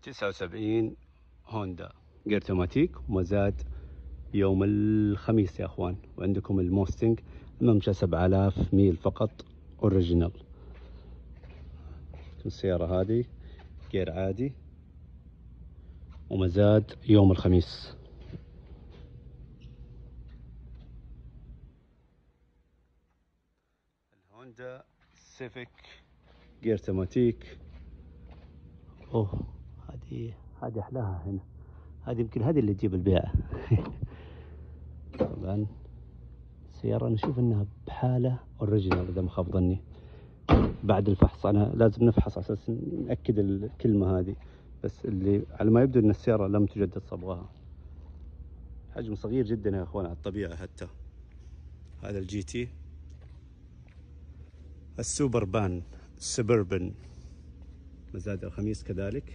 79 هوندا جير اوتوماتيك ومزاد يوم الخميس يا اخوان. وعندكم الموستنج ممشى 7000 ميل فقط اوريجينال. السيارة هذه جير عادي ومزاد يوم الخميس. الهوندا سيفيك جير اوتوماتيك. هذه احلاها هنا. هذه يمكن هذه اللي تجيب البيع. طبعا السيارة نشوف انها بحالة اوريجينال اذا ما خاب ظني. بعد الفحص انا لازم نفحص على اساس نأكد الكلمة هذه، بس اللي على ما يبدو ان السيارة لم تجدد صبغها. حجم صغير جدا يا اخوان على الطبيعة. حتى هذا الجي تي السوبر بان سبربن مزاد الخميس كذلك.